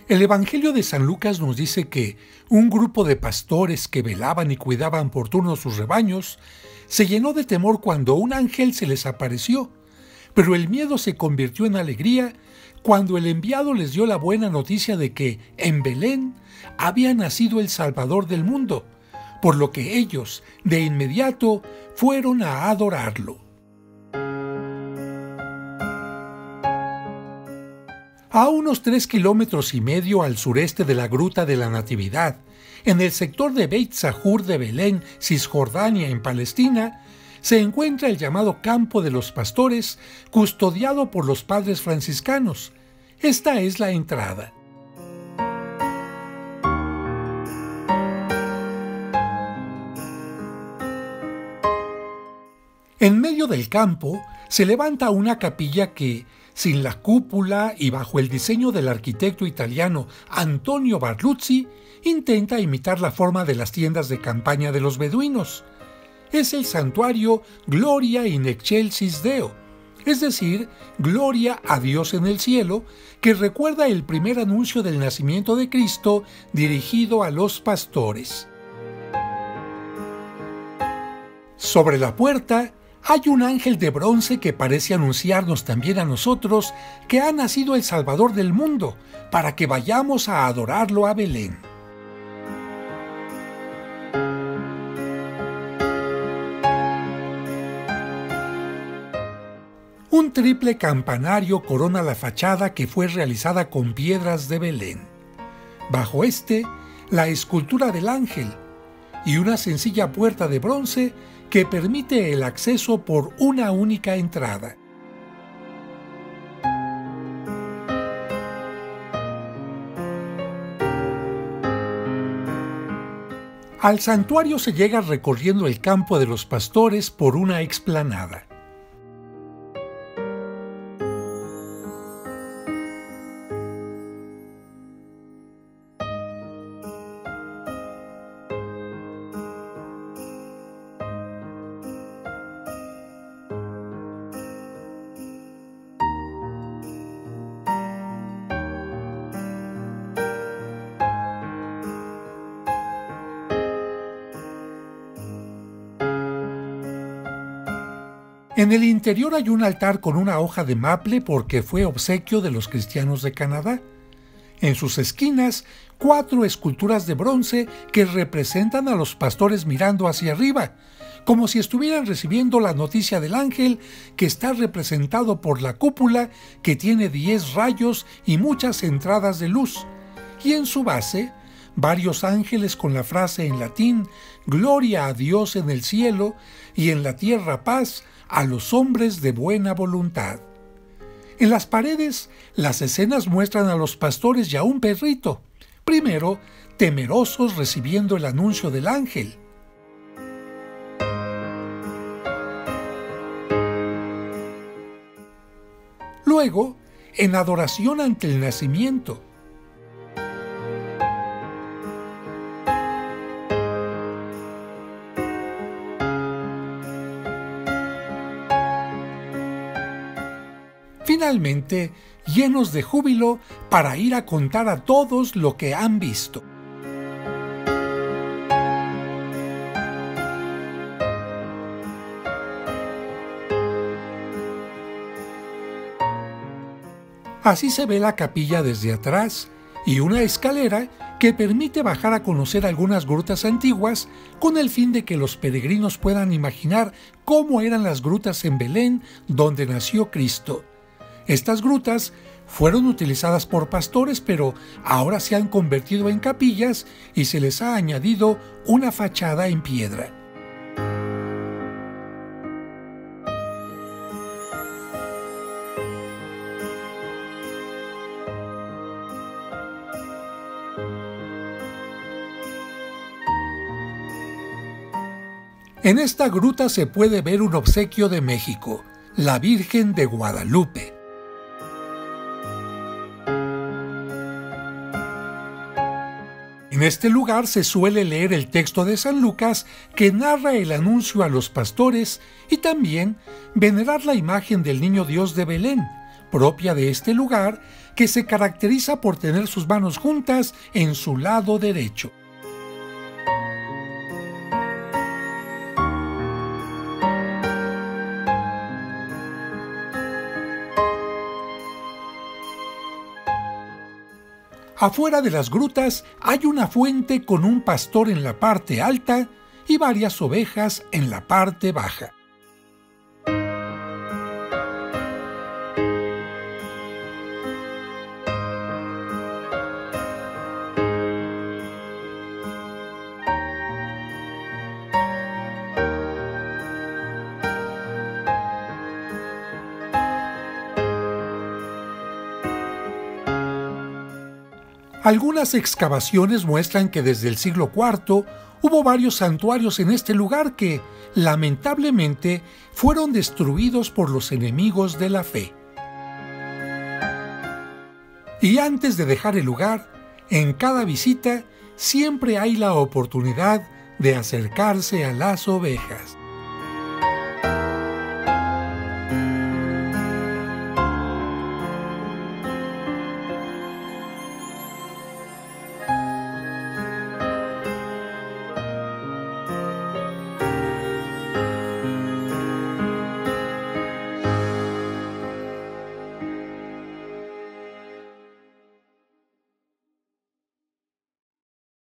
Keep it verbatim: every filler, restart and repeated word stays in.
El Evangelio de San Lucas nos dice que un grupo de pastores que velaban y cuidaban por turno sus rebaños se llenó de temor cuando un ángel se les apareció, pero el miedo se convirtió en alegría cuando el enviado les dio la buena noticia de que en Belén había nacido el Salvador del mundo, por lo que ellos de inmediato fueron a adorarlo. A unos tres kilómetros y medio al sureste de la Gruta de la Natividad, en el sector de Beit Sahur de Belén, Cisjordania, en Palestina, se encuentra el llamado Campo de los Pastores, custodiado por los padres franciscanos. Esta es la entrada. En medio del campo se levanta una capilla que, sin la cúpula y bajo el diseño del arquitecto italiano Antonio Barluzzi, intenta imitar la forma de las tiendas de campaña de los beduinos. Es el santuario Gloria in Excelsis Deo, es decir, Gloria a Dios en el cielo, que recuerda el primer anuncio del nacimiento de Cristo dirigido a los pastores. Sobre la puerta hay un ángel de bronce que parece anunciarnos también a nosotros que ha nacido el Salvador del mundo, para que vayamos a adorarlo a Belén. Un triple campanario corona la fachada que fue realizada con piedras de Belén. Bajo este, la escultura del ángel y una sencilla puerta de bronce que permite el acceso por una única entrada. Al santuario se llega recorriendo el campo de los pastores por una explanada. En el interior hay un altar con una hoja de maple porque fue obsequio de los cristianos de Canadá. En sus esquinas, cuatro esculturas de bronce que representan a los pastores mirando hacia arriba, como si estuvieran recibiendo la noticia del ángel, que está representado por la cúpula, que tiene diez rayos y muchas entradas de luz, y en su base, varios ángeles con la frase en latín, Gloria a Dios en el cielo, y en la tierra paz a los hombres de buena voluntad. En las paredes, las escenas muestran a los pastores y a un perrito, primero temerosos recibiendo el anuncio del ángel. Luego, en adoración ante el nacimiento. Finalmente, llenos de júbilo para ir a contar a todos lo que han visto. Así se ve la capilla desde atrás y una escalera que permite bajar a conocer algunas grutas antiguas con el fin de que los peregrinos puedan imaginar cómo eran las grutas en Belén donde nació Cristo. Estas grutas fueron utilizadas por pastores, pero ahora se han convertido en capillas y se les ha añadido una fachada en piedra. En esta gruta se puede ver un obsequio de México, la Virgen de Guadalupe. En este lugar se suele leer el texto de San Lucas que narra el anuncio a los pastores y también venerar la imagen del Niño Dios de Belén, propia de este lugar, que se caracteriza por tener sus manos juntas en su lado derecho. Afuera de las grutas hay una fuente con un pastor en la parte alta y varias ovejas en la parte baja. Algunas excavaciones muestran que desde el siglo cuarto hubo varios santuarios en este lugar que, lamentablemente, fueron destruidos por los enemigos de la fe. Y antes de dejar el lugar, en cada visita siempre hay la oportunidad de acercarse a las ovejas.